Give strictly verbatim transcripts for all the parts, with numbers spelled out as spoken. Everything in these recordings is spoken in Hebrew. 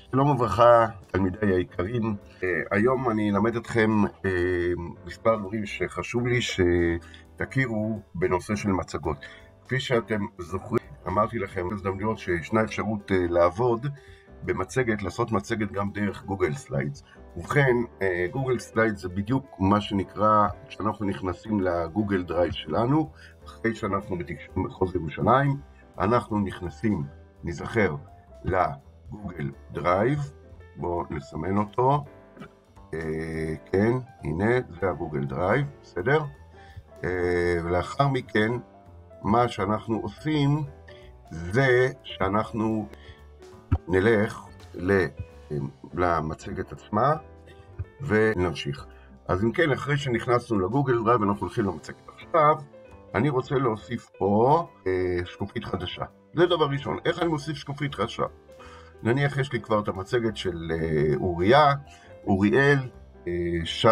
שלום וברכה, תלמידיי היקרים. היום אני אלמד אתכם מספר דברים שחשוב לי שתכירו בנושא של מצגות. כפי שאתם זוכרים, אמרתי לכם הזדמנויות שישנה אפשרות לעבוד במצגת, לעשות מצגת גם דרך גוגל סליידס. ובכן, גוגל סליידס זה בדיוק מה שנקרא, כשאנחנו נכנסים לגוגל דרייב שלנו, אחרי שאנחנו בתקשורת מחוז ירושלים, אנחנו נכנסים, נזכר, לגוגל דרייב, בואו נסמן אותו, אה, כן, הנה, זה הגוגל דרייב, בסדר? אה, ולאחר מכן, מה שאנחנו עושים, זה שאנחנו נלך למצגת עצמה, ונמשיך. אז אם כן, אחרי שנכנסנו לגוגל דרייב, אנחנו הולכים למצגת. עכשיו, אני רוצה להוסיף פה אה, שקופית חדשה. זה דבר ראשון. איך אני מוסיף שקופית חדשה? נניח יש לי כבר את המצגת של אה, אוריה, אוריאל, אה, שי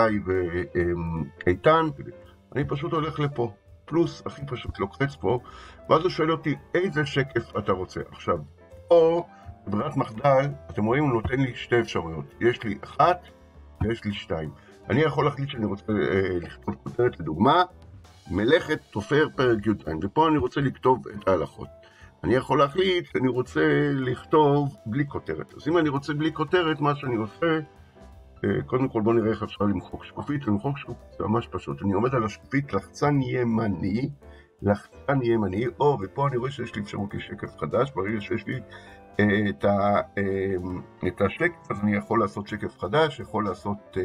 ואיתן. אני פשוט הולך לפה. פלוס, הכי פשוט לוקחץ פה, ואז הוא שואל אותי איזה שקף אתה רוצה. עכשיו, פה, בברירת מחדל, אתם רואים, הוא נותן לי שתי אפשרויות. יש לי אחת ויש לי שתיים. אני יכול להחליט שאני רוצה אה, לכתוב כותרת לדוגמה, מלאכת תופר פרק י"ז, ופה אני רוצה לכתוב את ההלכות. אני יכול להחליט שאני רוצה לכתוב בלי כותרת. אז אם אני רוצה בלי כותרת, מה שאני עושה, קודם כל בואו נראה איך אפשר למחוק שקופית. למחוק שקופית זה ממש פשוט. אני עומד על השקופית, לחצן ימני, לחצן ימני, או, ופה אני רואה שיש לי אפשרות לשקף חדש, ברגע שיש לי את, ה, את השקף, אז אני יכול לעשות שקף חדש, יכול לעשות,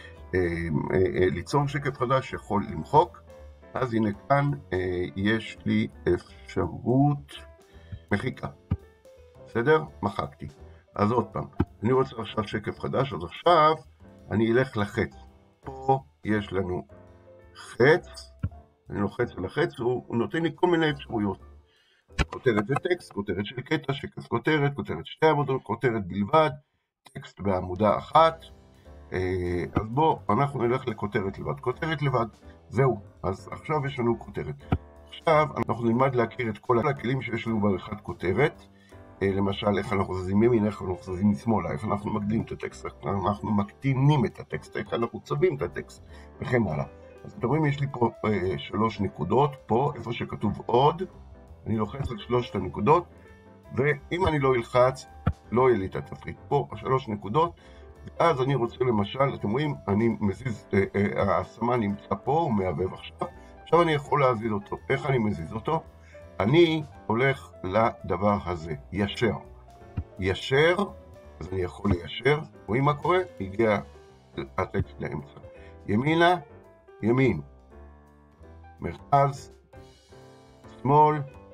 ליצור שקף חדש, יכול למחוק. אז הנה כאן יש לי אפשרות מחיקה. בסדר? מחקתי. אז עוד פעם, אני רוצה עכשיו שקף חדש, אז עכשיו אני אלך לחץ. פה יש לנו חץ, אני לוחץ על החץ, הוא נותן לי כל מיני אפשרויות. כותרת וטקסט, כותרת של קטע, שקף כותרת, כותרת שתי עמודות, כותרת בלבד, טקסט בעמודה אחת. אז בואו, אנחנו נלך לכותרת לבד. כותרת לבד, זהו. אז עכשיו יש לנו כותרת. עכשיו אנחנו נלמד להכיר את כל הכלים שיש לנו בעריכת כותרת. למשל, איך אנחנו זזים ימין, איך אנחנו זזים משמאלה, איך אנחנו מגדילים את הטקסט, איך אנחנו מקטינים את הטקסט, איך אנחנו צובעים את הטקסט, וכן הלאה. אז אתם רואים, יש לי פה אה, שלוש נקודות, פה, איפה שכתוב עוד, אני לוחץ על שלושת הנקודות, ואם אני לא אלחץ, לא יהיה לי את התפריט. פה, השלוש נקודות, ואז אני רוצה למשל, אתם רואים, אני מזיז, אה, אה, הסמן נמצא פה, הוא מעבב עכשיו, עכשיו אני יכול להזיז אותו. איך אני מזיז אותו? אני הולך לדבר הזה, ישר. ישר, אז אני יכול ליישר, רואים מה קורה? הגיע הטקסט לאמצע. ימינה, ימין. מרכז, שמאל,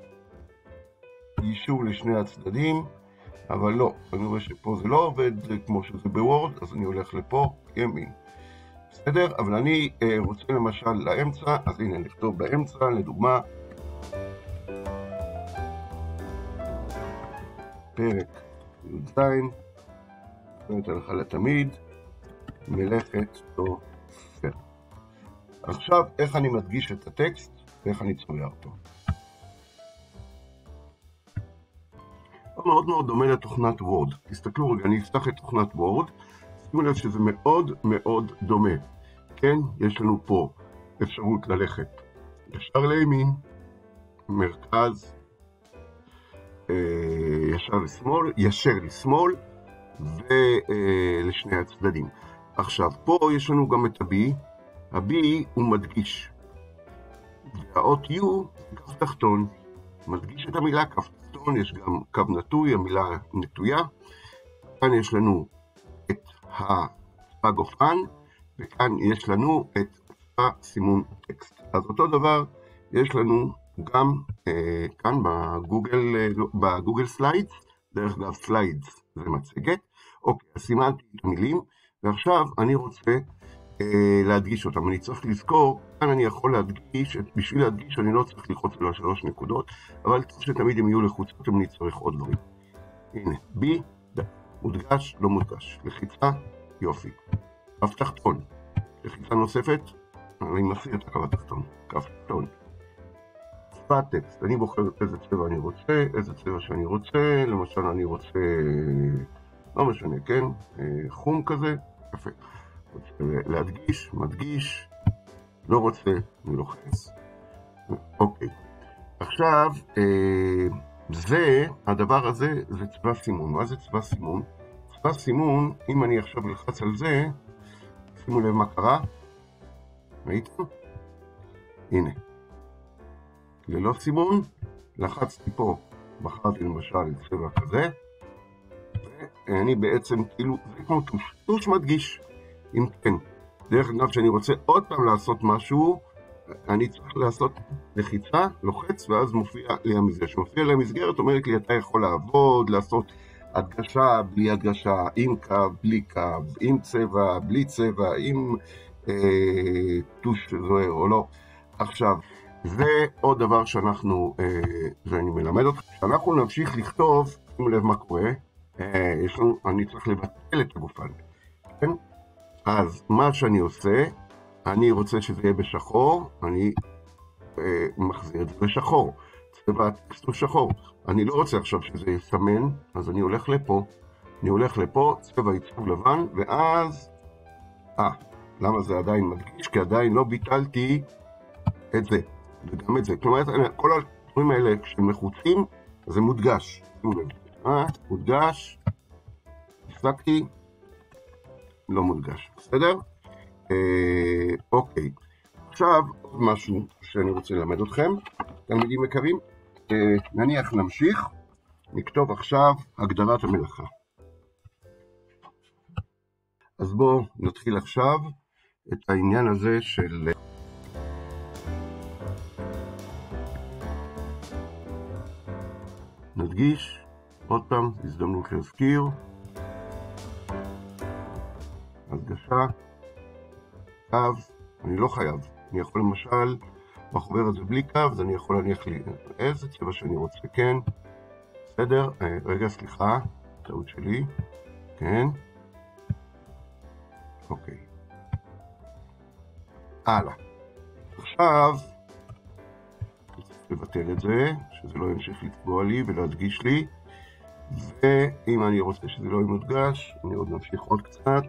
יישור לשני הצדדים, אבל לא, אני רואה שפה זה לא עובד כמו שזה בוורד, אז אני הולך לפה, ימין. בסדר? אבל אני אה, רוצה למשל לאמצע, אז הנה נכתוב באמצע, לדוגמה, פרק י"ז, פרק הלכה לתמיד, מלאכת תופר. עכשיו, איך אני מדגיש את הטקסט ואיך אני צובע אותו. מאוד מאוד דומה לתוכנת וורד. תסתכלו רגע, אני אפתח את תוכנת וורד, שימו לב שזה מאוד מאוד דומה. כן, יש לנו פה אפשרות ללכת ישר לימין, מרכז, ישר לשמאל, ישר לשמאל ולשני הצדדים. עכשיו, פה יש לנו גם את ה-B, ה-B הוא מדגיש, והאות U קו תחתון, מדגיש את המילה קו תחתון, יש גם קו נטוי, המילה נטויה, כאן יש לנו את הגופן, וכאן יש לנו את הסימון טקסט. אז אותו דבר יש לנו גם אה, כאן בגוגל, אה, בגוגל סליידס, דרך אגב סליידס זה מצגת. אוקיי, אז סימנתי את המילים, ועכשיו אני רוצה אה, להדגיש אותם. אני צריך לזכור, כאן אני יכול להדגיש, בשביל להדגיש אני לא צריך ללחוץ על השלוש נקודות, אבל צריך שתמיד הם יהיו לחוצות, אם אני צריך עוד דברים. הנה, בי, ד, מודגש, לא מודגש, לחיצה, יופי. קו תחתון, לחיצה נוספת, אני מסיר את הקו התחתון, קו תחתון. שפת טקסט, אני בוחר איזה צבע אני רוצה, איזה צבע שאני רוצה, למשל אני רוצה לא משנה, כן? חום כזה, יפה. רוצה להדגיש, מדגיש, לא רוצה, אני לוחץ. אוקיי. עכשיו, זה, הדבר הזה, זה צבע סימון. מה זה צבע סימון? צבע סימון, אם אני עכשיו אלחץ על זה, שימו לב מה קרה. ראיתם? הנה. ללא סימון, לחצתי פה, בחרתי למשל צבע כזה, ואני בעצם כאילו, זה כמו טוש, טוש מדגיש. אם כן, דרך אגב שאני רוצה עוד פעם לעשות משהו, אני צריך לעשות לחיצה, לוחץ, ואז מופיע לי המסגרת. שמופיע לי המסגרת, אומרת לי, אתה יכול לעבוד, לעשות הדגשה, בלי הדגשה, עם קו, בלי קו, עם צבע, בלי צבע, עם אה, טוש זוהר או לא. עכשיו, זה עוד דבר שאנחנו, אה, ואני מלמד אותך, שאנחנו נמשיך לכתוב, שימו לב מה קורה, אה, יש לנו, אני צריך לבטל את הגופן, כן? אז מה שאני עושה, אני רוצה שזה יהיה בשחור, אני אה, מחזיר את זה בשחור. צבע הטקסט הוא שחור. אני לא רוצה עכשיו שזה יסמן, אז אני הולך לפה. אני הולך לפה, צבע עיצוב לבן, ואז... אה, למה זה עדיין מדגיש? כי עדיין לא ביטלתי את זה, וגם את זה. כלומר, כל הדברים האלה, כשהם מחוצים, זה מודגש. שימו לב. אה, מודגש. הפסקתי. לא מודגש. בסדר? אה, אוקיי. עכשיו, עוד משהו שאני רוצה ללמד אתכם, תלמידים יקרים, אה, נניח נמשיך, נכתוב עכשיו הגדרת המלאכה. אז בואו נתחיל עכשיו את העניין הזה של... נדגיש, עוד פעם, הזדמנות להזכיר, הדגשה, קו, אני לא חייב, אני יכול למשל, בחובר הזה בלי קו, אז אני יכול להניח לי איזה צבע שאני רוצה, כן, בסדר, רגע, סליחה, טעות שלי, כן, אוקיי, הלאה, עכשיו, צריך לבטל את זה, שזה לא ימשיך לצבוע לי ולהדגיש לי, ואם אני רוצה שזה לא ימודגש, אני עוד נמשיך עוד קצת,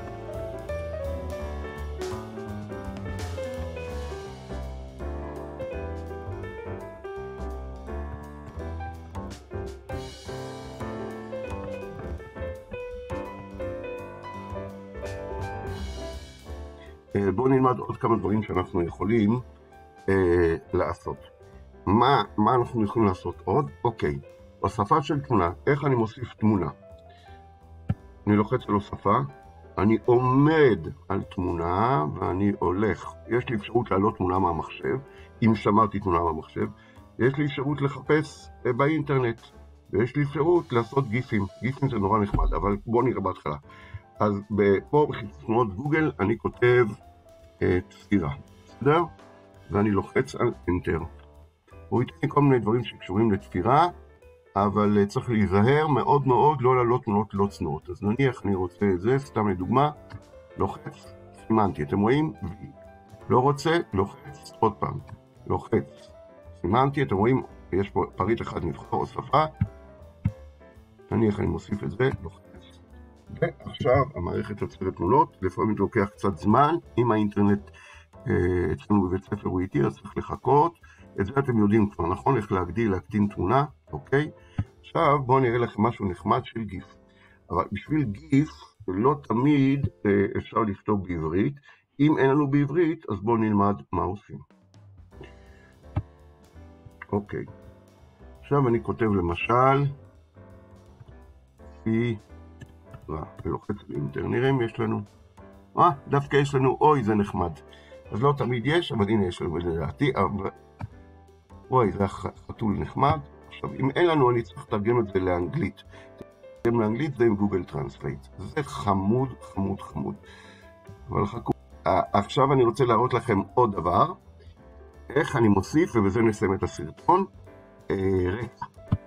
בואו נלמד עוד כמה דברים שאנחנו יכולים אה, לעשות. מה, מה אנחנו יכולים לעשות עוד? אוקיי, הוספה של תמונה. איך אני מוסיף תמונה? אני לוחץ על הוספה, אני עומד על תמונה ואני הולך. יש לי אפשרות להעלות תמונה מהמחשב, אם שמרתי תמונה מהמחשב. יש לי אפשרות לחפש אה, באינטרנט, ויש לי אפשרות לעשות גיפים. גיפים זה נורא נחמד, אבל בואו נראה בהתחלה. אז פה בחיפוש גוגל אני כותב תפירה, בסדר? ואני לוחץ על Enter. הוא ייתן לי כל מיני דברים שקשורים לתפירה, אבל צריך להיזהר מאוד מאוד לא לעלות תמונות לא צנועות. אז נניח אני רוצה את זה, סתם לדוגמה, לוחץ, סימנתי, אתם רואים? V. לא רוצה, לוחץ, עוד פעם, לוחץ, סימנתי, אתם רואים? יש פה פריט אחד נבחר, הוספה, נניח אני מוסיף את זה, לוחץ. ועכשיו המערכת יוצרת תמונות, לפעמים זה לוקח קצת זמן, אם האינטרנט אה, אצלנו בבית ספר הוא איתי, אז צריך לחכות, את זה אתם יודעים כבר, נכון? איך להגדיל, להקטין תמונה, אוקיי? עכשיו בואו נראה לכם משהו נחמד של גיף. אבל בשביל גיף לא תמיד אה, אפשר לכתוב בעברית, אם אין לנו בעברית, אז בואו נלמד מה עושים. אוקיי, עכשיו אני כותב למשל, היא... ולוחץ באינטר, נראה אם יש לנו. אה, דווקא יש לנו, אוי, זה נחמד. אז לא תמיד יש, אבל הנה יש לנו לדעתי, אבל... אוי, זה חתול נחמד. עכשיו, אם אין לנו, אני צריך לתרגם את זה לאנגלית. לתרגם לאנגלית זה עם גוגל טרנסלייט. זה חמוד, חמוד, חמוד. אבל חכו. עכשיו אני רוצה להראות לכם עוד דבר. איך אני מוסיף, ובזה נסיים את הסרטון. רקע.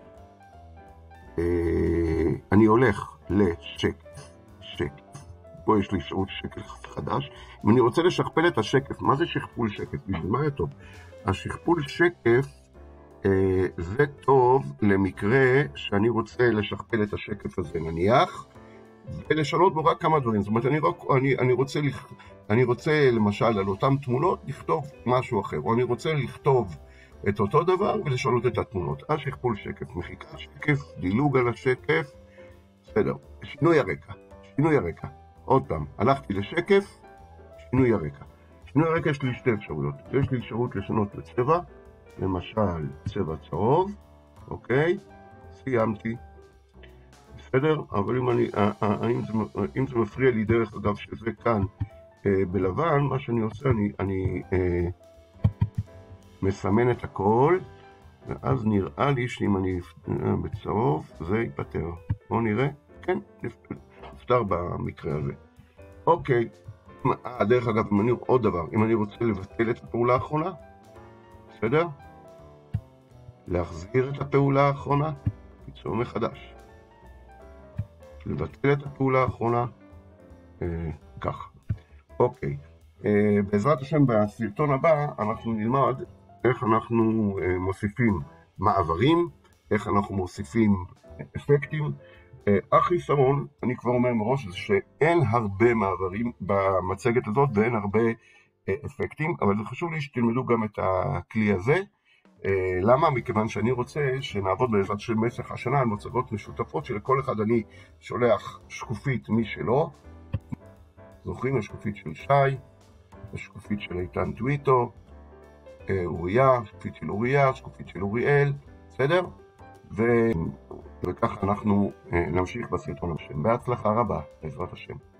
אני הולך לשקף, שקף, פה יש לי אפשרות שקף חדש, אם אני רוצה לשכפל את השקף, מה זה שכפול שקף? בשביל מה היה טוב? השכפול שקף אה, זה טוב למקרה שאני רוצה לשכפל את השקף הזה, נניח, ולשנות בו רק כמה דברים. זאת אומרת, אני, רק, אני, אני, רוצה, אני רוצה למשל על אותם תמונות לכתוב משהו אחר, או אני רוצה לכתוב את אותו דבר ולשנות את התמונות. אז שכפול שקף, מחיקת שקף, דילוג על השקף, בסדר. שינוי הרקע, שינוי הרקע. עוד פעם, הלכתי לשקף, שינוי הרקע. שינוי הרקע יש לי שתי אפשרויות. יש לי אפשרות לשנות לצבע, למשל צבע צהוב, אוקיי? סיימתי. בסדר? אבל אם, אני, אם, זה, אם זה מפריע לי דרך אגב שזה כאן אה, בלבן, מה שאני עושה, אני, אני אה, מסמן את הכל, ואז נראה לי שאם אני אה, בצהוב, זה ייפטר. בואו נראה. כן, נפטר במקרה הזה. אוקיי. אה, דרך אגב, אם אני עוד דבר, אם אני רוצה לבטל את הפעולה האחרונה, בסדר? להחזיר את הפעולה האחרונה, קיצור מחדש. לבטל את הפעולה האחרונה, אה, כך. אוקיי. אה, בעזרת השם בסרטון הבא אנחנו נלמד איך אנחנו אה, מוסיפים מעברים, איך אנחנו מוסיפים אפקטים. אה, החיסרון, אני כבר אומר מראש, זה שאין הרבה מעברים במצגת הזאת ואין הרבה אה, אפקטים, אבל זה חשוב לי שתלמדו גם את הכלי הזה. למה? מכיוון שאני רוצה שנעבוד בעזרת של במשך השנה על מצגות משותפות שלכל אחד אני שולח שקופית משלו. זוכרים? השקופית של שי, השקופית של איתן טוויטו, אוריה, שקופית של אוריה, שקופית של אוריאל, בסדר? ו... וככה אנחנו נמשיך בסרטון השם. בהצלחה רבה, בעזרת השם.